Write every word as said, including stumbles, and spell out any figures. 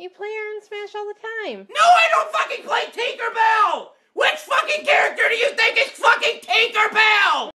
You play Iron Smash all the time. No, I don't fucking play Tinkerbell! Which fucking character do you think is fucking Tinkerbell?